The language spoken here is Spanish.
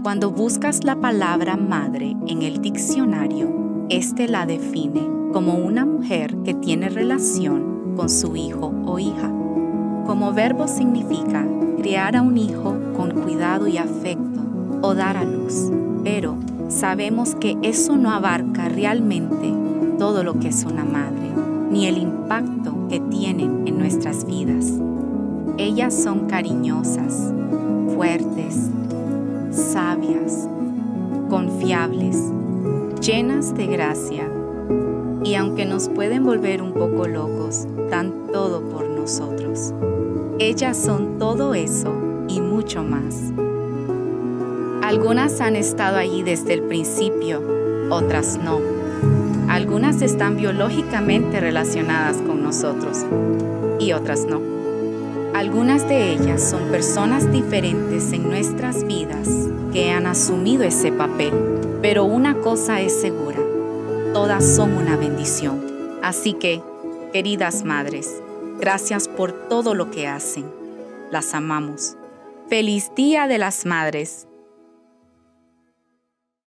Cuando buscas la palabra madre en el diccionario, este la define como una mujer que tiene relación con su hijo o hija. Como verbo significa criar a un hijo con cuidado y afecto o dar a luz, pero sabemos que eso no abarca realmente todo lo que es una madre, ni el impacto que tienen en nuestras vidas. Ellas son cariñosas, fuertes, sabias, confiables, llenas de gracia, y aunque nos pueden volver un poco locos, dan todo por nosotros. Ellas son todo eso y mucho más. Algunas han estado allí desde el principio, otras no. Algunas están biológicamente relacionadas con nosotros y otras no. Algunas de ellas son personas diferentes en nuestras vidas que han asumido ese papel, pero una cosa es segura, todas son una bendición. Así que, queridas madres, gracias por todo lo que hacen. Las amamos. ¡Feliz Día de las Madres!